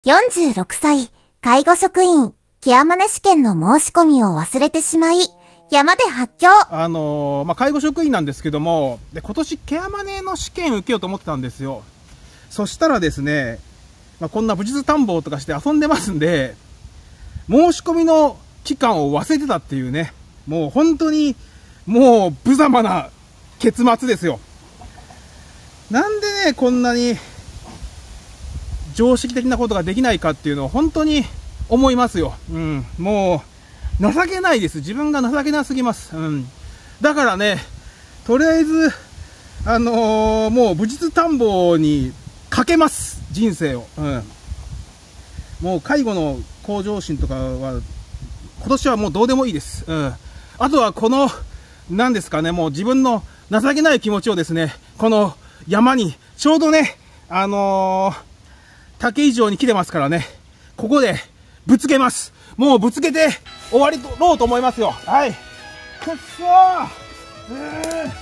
46歳、介護職員、ケアマネ試験の申し込みを忘れてしまい、山で発狂。 介護職員なんですけども、今年ケアマネの試験受けようと思ってたんですよ。そしたらですね、こんな武術探訪とかして遊んでますんで、申し込みの期間を忘れてたっていうね、もう本当に、もう無様な結末ですよ。なんでね、こんなに常識的なことができないかっていうのを本当に思いますよ。もう情けないです。自分が情けなすぎます。だからね、とりあえずもう武術探訪にかけます、人生を。もう介護の向上心とかは今年はもうどうでもいいです。あとはこの何ですかね、もう自分の情けない気持ちをですね、この山にちょうどね、竹以上に来てますからね、ここでぶつけます。もうぶつけて終わりろうと思いますよ。はい。くっそー。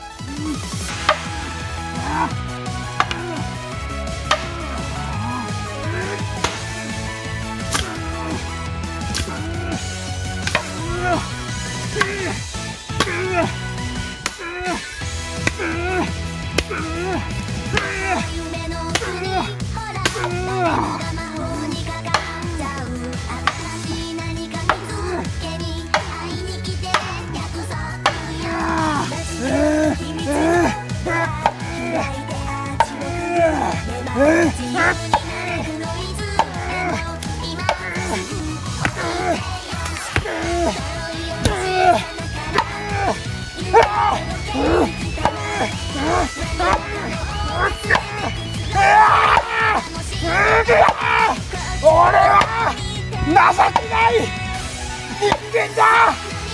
俺は情けない人間だ。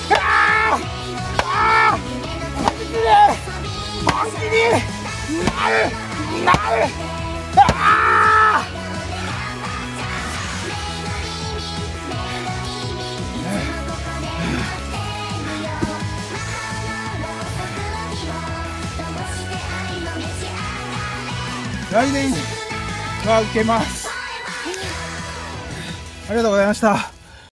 本気になる。来年は受けます。ありがとうございました。